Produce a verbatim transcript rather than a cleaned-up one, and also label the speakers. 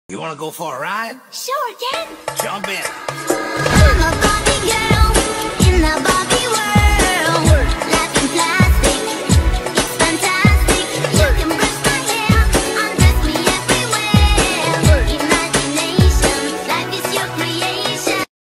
Speaker 1: You wanna go for a ride?
Speaker 2: Sure, Ken.
Speaker 1: Jump in.